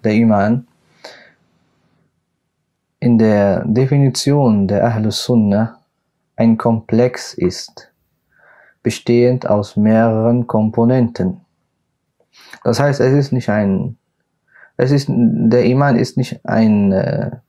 der Iman in der Definition der Ahlus Sunnah ein Komplex ist, bestehend aus mehreren Komponenten. Das heißt, der Iman ist nicht ein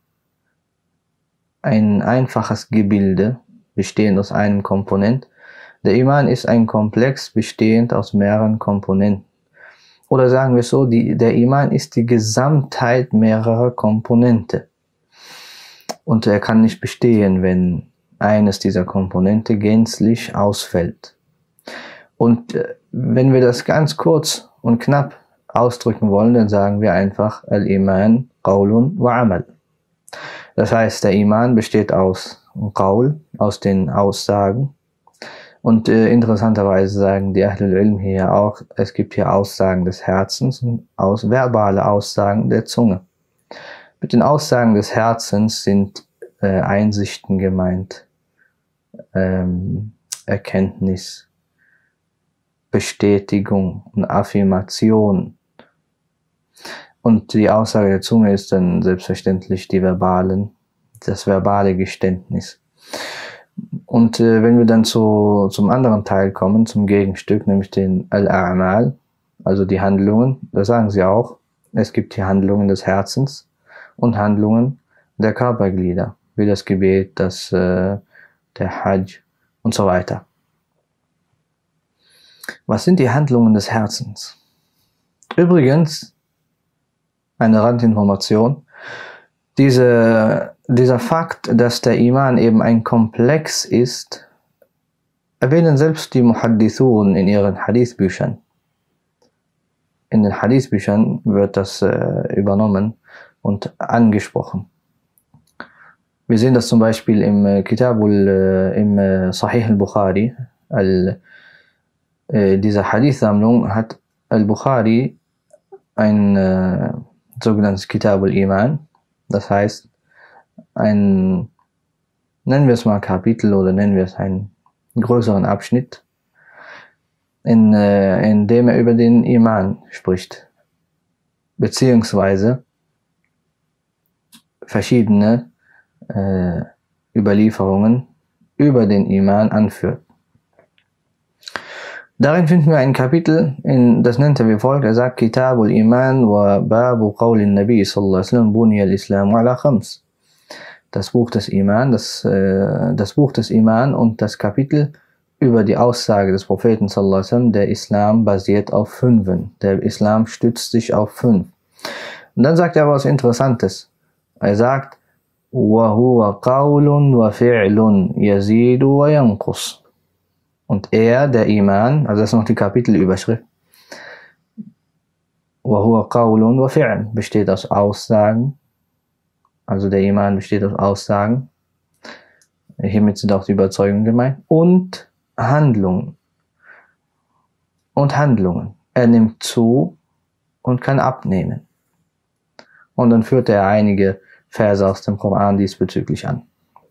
einfaches Gebilde, bestehend aus einem Komponent. Der Iman ist ein Komplex, bestehend aus mehreren Komponenten. Oder sagen wir es so, der Iman ist die Gesamtheit mehrerer Komponenten. Und er kann nicht bestehen, wenn eines dieser Komponente gänzlich ausfällt. Und wenn wir das ganz kurz und knapp ausdrücken wollen, dann sagen wir einfach Al-Iman Qawlun wa Amal. Das heißt, der Iman besteht aus Qawl, aus den Aussagen. Und interessanterweise sagen die Ahlul Ilm hier auch, es gibt hier Aussagen des Herzens und verbale Aussagen der Zunge. Mit den Aussagen des Herzens sind Einsichten gemeint, Erkenntnis, Bestätigung und Affirmation. Und die Aussage der Zunge ist dann selbstverständlich das verbale Geständnis. Und wenn wir dann zum anderen Teil kommen, zum Gegenstück, nämlich den Al-A'mal, also die Handlungen, da sagen sie auch, es gibt hier Handlungen des Herzens und Handlungen der Körperglieder, wie das Gebet, der Hajj und so weiter. Was sind die Handlungen des Herzens? Übrigens, eine Randinformation, dieser Fakt, dass der Iman eben ein Komplex ist, erwähnen selbst die Muhaddithun in ihren Hadithbüchern. In den Hadithbüchern wird das übernommen und angesprochen. Wir sehen das zum Beispiel im Sahih al-Bukhari. Diese Hadith-Sammlung hat al-Bukhari ein sogenanntes Kitab al-Iman. Das heißt, nennen wir es mal Kapitel oder nennen wir es einen größeren Abschnitt, in dem er über den Iman spricht, beziehungsweise verschiedene Überlieferungen über den Iman anführt. Darin finden wir ein Kapitel, das nennt er wie folgt. Er sagt, Kitabul Iman wa Babu Qawlin Nabi sallallahu alaihi wasallam Buniya al-Islam ala khams. Das Buch des Iman und das Kapitel über die Aussage des Propheten sallallahu alaihi wasallam, der Islam basiert auf 5. Der Islam stützt sich auf 5. Und dann sagt er was Interessantes. Er sagt, wa huwa qawlun wa fi'lun yazidu wa yanqus. Und der Iman, also das ist noch die Kapitelüberschrift, wa huwa qawlun wa fi'l, besteht aus Aussagen, also der Iman besteht aus Aussagen, hiermit sind auch die Überzeugungen gemeint, und Handlungen. Er nimmt zu und kann abnehmen. Und dann führt er einige Verse aus dem Koran diesbezüglich an.